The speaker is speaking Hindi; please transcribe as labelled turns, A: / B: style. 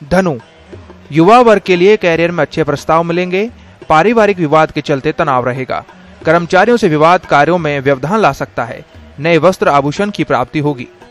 A: धनु, युवा वर्ग के लिए कैरियर में अच्छे प्रस्ताव मिलेंगे। पारिवारिक विवाद के चलते तनाव रहेगा। कर्मचारियों से विवाद कार्यों में व्यवधान ला सकता है। नए वस्त्र आभूषण की प्राप्ति होगी।